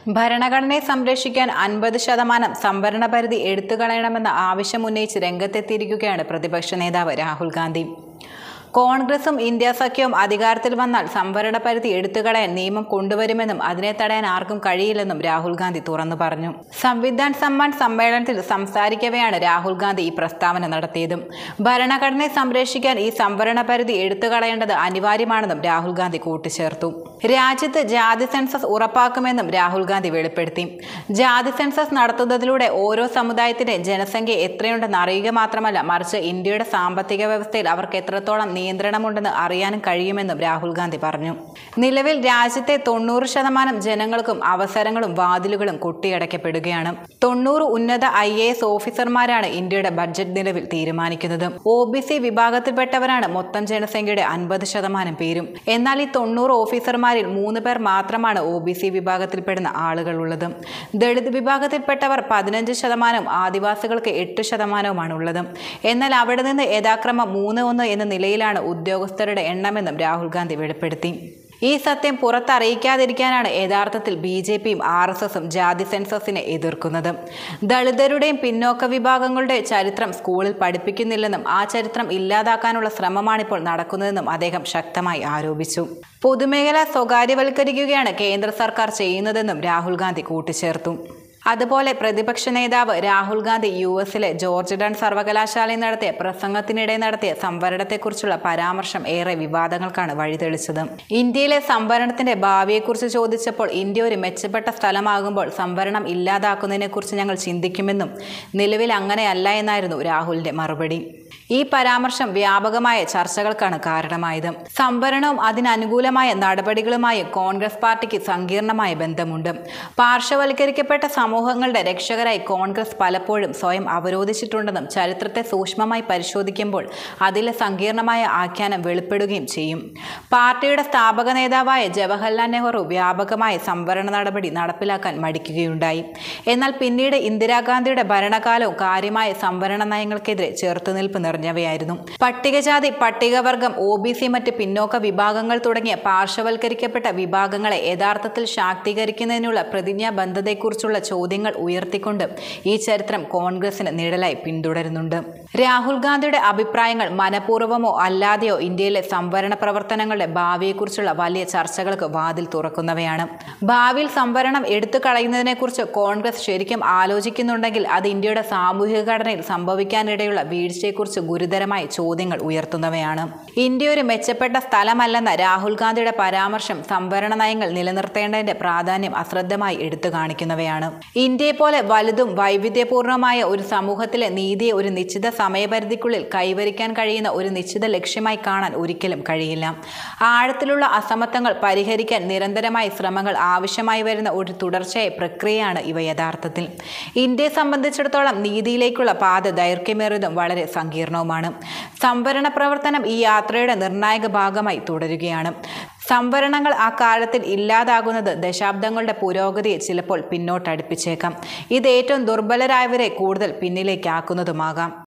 ഭരണഘടനയെ സംരക്ഷിക്കാൻ 50% സംവരണ പരിധി എടുത്തുകളയണമെന്ന ആവശ്യമുന്നയിച്ച് രംഗത്തെത്തിയിരിക്കുകയാണ് പ്രതിപക്ഷ നേതാവ് രാഹുൽ ഗാന്ധി. കോൺഗ്രസും ഇന്ത്യ സഖ്യവും അധികാരത്തിൽ വന്നാൽ സംവരണ പരിധി എടുത്തുകളയാൻ നിയമം കൊണ്ടുവരുമെന്നും അതിനെ തടയാൻ ആർക്കും കഴിയില്ലെന്നും രാഹുൽ ഗാന്ധി തുറന്നു പറഞ്ഞു. സംവിധാൻ സമ്മാൻ സമ്മേളനത്തിൽ സംസാരിക്കവെയാണ് രാഹുൽ ഗാന്ധി ഈ പ്രസ്താവന നടത്തിയത്. ഭരണഘടനയെ സംരക്ഷിക്കാൻ ഈ സംവരണ പരിധി എടുത്തുകളയേണ്ടത് അനിവാര്യമാണെന്നും രാഹുൽ ഗാന്ധി കൂട്ടിച്ചേർത്തു. രാജ്യത്ത് ജാതി സെൻസസ് ഉറപ്പാക്കുമെന്നും രാഹുൽ ഗാന്ധി വെളിപ്പെടുത്തി. ജാതി സെൻസസ് നടത്തുന്നതിലൂടെ ഓരോ സമുദായത്തിന്റെ ജനസംഖ്യ എത്രയുണ്ടെന്ന് അറിയുക മാത്രമല്ല, മറിച്ച് ഇന്ത്യയുടെ സാമ്പത്തിക വ്യവസ്ഥയിൽ അവർക്ക് എത്രത്തോളം നിയന്ത്രണമുണ്ടെന്ന് അറിയാനും കഴിയുമെന്നും രാഹുൽ ഗാന്ധി പറഞ്ഞു. നിലവിൽ രാജ്യത്തെ 90% ജനങ്ങൾക്കും അവസരങ്ങളും വാതിലുകളും കൊട്ടിയടക്കപ്പെടുകയാണ്. 90 ഉന്നത IAS ഓഫീസർമാരാണ് ഇന്ത്യയുടെ ബഡ്ജറ്റ് നിലവിൽ തീരുമാനിക്കുന്നത്. OBC വിഭാഗത്തിൽപ്പെട്ടവരാണ് മൊത്തം ജനസംഖ്യയുടെ 50% പേരും. എന്നാൽ ഈ 90 ഓഫീസർമാരിൽ 3 പേർ മാത്രമാണ് OBC വിഭാഗത്തിൽപ്പെടുന്ന ആളുകളുള്ളത്. ദളിത് വിഭാഗത്തിൽപ്പെട്ടവർ 15%, ആദിവാസികൾക്ക് 8%മാണ് ഉള്ളത്. എന്നാൽ അവിടെ നിന്ന് യഥാക്രമം 3-1 എന്ന നിലയിലാണ് ഉദ്യോഗസ്ഥരുടെ എണ്ണമെന്നും രാഹുൽ ഗാന്ധി വെളിപ്പെടുത്തി. ഈ സത്യം പുറത്തറിയിക്കാതിരിക്കാനാണ് യഥാർത്ഥത്തിൽ BJPയും RSSും ജാതി സെൻസസിനെ എതിർക്കുന്നത്. ദളിതരുടെയും പിന്നോക്ക വിഭാഗങ്ങളുടെ ചരിത്രം സ്കൂളിൽ പഠിപ്പിക്കുന്നില്ലെന്നും ആ ചരിത്രം ഇല്ലാതാക്കാനുള്ള ശ്രമമാണിപ്പോൾ നടക്കുന്നതെന്നും അദ്ദേഹം ശക്തമായി ആരോപിച്ചു. പൊതുമേഖല സ്വകാര്യവൽക്കരിക്കുകയാണ് കേന്ദ്ര സർക്കാർ ചെയ്യുന്നതെന്നും രാഹുൽ ഗാന്ധി കൂട്ടിച്ചേർത്തു. അതുപോലെ പ്രതിപക്ഷ നേതാവ് രാഹുൽ ഗാന്ധി US-ലെ ജോർജ് ടൺ സർവകലാശാലയിൽ നടത്തിയ പ്രസംഗത്തിനിടെ നടത്തിയ സംവരണത്തെക്കുറിച്ചുള്ള പരാമർശം ഏറെ വിവാദങ്ങൾക്കാണ് വഴിതെളിച്ചത്. ഇന്ത്യയിലെ സംവരണത്തിന്റെ ഭാവിയെക്കുറിച്ച് ചോദിച്ചപ്പോൾ ഇന്ത്യ ഒരു മെച്ചപ്പെട്ട സ്ഥലമാകുമ്പോൾ സംവരണം ഇല്ലാതാക്കുന്നതിനെക്കുറിച്ച് ഞങ്ങൾ ചിന്തിക്കുമെന്നും നിലവിൽ അങ്ങനെയല്ല എന്നായിരുന്നു രാഹുലിന്റെ മറുപടി. ഈ പരാമർശം വ്യാപകമായ ചർച്ചകൾക്കാണ് കാരണമായത്. സംവരണവും അതിനനുകൂലമായ നടപടികളുമായി കോൺഗ്രസ് പാർട്ടിക്ക് സങ്കീർണമായ ബന്ധമുണ്ട്. പാർശ്വവൽക്കരിക്കപ്പെട്ട സമൂഹങ്ങളുടെ രക്ഷകരായി കോൺഗ്രസ് പലപ്പോഴും സ്വയം അവരോധിച്ചിട്ടുണ്ടെന്നും ചരിത്രത്തെ സൂക്ഷ്മമായി പരിശോധിക്കുമ്പോൾ അതിലെ സങ്കീർണമായ ആഖ്യാനം വെളിപ്പെടുകയും ചെയ്യും. പാർട്ടിയുടെ സ്ഥാപക നേതാവായ ജവഹർലാൽ നെഹ്റു വ്യാപകമായ സംവരണ നടപടി നടപ്പിലാക്കാൻ മടിക്കുകയുണ്ടായി. എന്നാൽ പിന്നീട് ഇന്ദിരാഗാന്ധിയുടെ ഭരണകാലവും കാര്യമായ സംവരണ നയങ്ങൾക്കെതിരെ ചെറുത്തുനിൽപ്പ് നിറഞ്ഞവയായിരുന്നു. പട്ടികജാതി, പട്ടികവർഗം, OBC, മറ്റ് പിന്നോക്ക വിഭാഗങ്ങൾ തുടങ്ങിയ പാർശ്വവൽക്കരിക്കപ്പെട്ട വിഭാഗങ്ങളെ യഥാർത്ഥത്തിൽ ശാക്തീകരിക്കുന്നതിനുള്ള പ്രതിജ്ഞാബദ്ധതയെക്കുറിച്ചുള്ള ചോദ്യങ്ങൾ ഉയർത്തിക്കൊണ്ട് ഈ ചരിത്രം കോൺഗ്രസിന് നിഴലായി പിന്തുടരുന്നുണ്ട്. രാഹുൽ ഗാന്ധിയുടെ അഭിപ്രായങ്ങൾ മനഃപൂർവ്വമോ അല്ലാതെയോ ഇന്ത്യയിലെ സംവരണ പ്രവർത്തനങ്ങളുടെ ഭാവിയെക്കുറിച്ചുള്ള വലിയ ചർച്ചകൾക്ക് വാതിൽ തുറക്കുന്നവയാണ്. ഭാവിയിൽ സംവരണം എടുത്തു കളയുന്നതിനെക്കുറിച്ച് കോൺഗ്രസ് ശരിക്കും ആലോചിക്കുന്നുണ്ടെങ്കിൽ അത് ഇന്ത്യയുടെ സാമൂഹിക ഘടനയിൽ സംഭവിക്കാനിടയുള്ള വീഴ്ചയെക്കുറിച്ച് ഗുരുതരമായ ചോദ്യങ്ങൾ ഉയർത്തുന്നവയാണ്. ഇന്ത്യ ഒരു മെച്ചപ്പെട്ട സ്ഥലമല്ലെന്ന രാഹുൽ ഗാന്ധിയുടെ പരാമർശം സംവരണ നയങ്ങൾ നിലനിർത്തേണ്ടതിന്റെ പ്രാധാന്യം അശ്രദ്ധമായി എടുത്തു കാണിക്കുന്നവയാണ്. ഇന്ത്യയെ പോലെ വലുതും വൈവിധ്യപൂർണമായ ഒരു സമൂഹത്തിലെ നീതിയെ ഒരു നിശ്ചിത സമയപരിധിക്കുള്ളിൽ കൈവരിക്കാൻ കഴിയുന്ന ഒരു നിശ്ചിത ലക്ഷ്യമായി കാണാൻ ഒരിക്കലും കഴിയില്ല. ആഴത്തിലുള്ള അസമത്വങ്ങൾ പരിഹരിക്കാൻ നിരന്തരമായ ശ്രമങ്ങൾ ആവശ്യമായി വരുന്ന ഒരു തുടർച്ചയായ പ്രക്രിയയാണ് ഇവ യഥാർത്ഥത്തിൽ. ഇന്ത്യയെ സംബന്ധിച്ചിടത്തോളം നീതിയിലേക്കുള്ള പാത ദൈർഘ്യമേറിയതും വളരെ സങ്കീർണവുമാണ്. സംവരണ പ്രവർത്തനം ഈ യാത്രയുടെ നിർണായക ഭാഗമായി തുടരുകയാണ്. സംവരണങ്ങൾ ആ കാലത്തിൽ ഇല്ലാതാകുന്നത് ദശാബ്ദങ്ങളുടെ പുരോഗതിയെ ചിലപ്പോൾ പിന്നോട്ടടുപ്പിച്ചേക്കാം. ഇത് ഏറ്റവും ദുർബലരായവരെ കൂടുതൽ പിന്നിലേക്കാക്കുന്നതുമാകാം.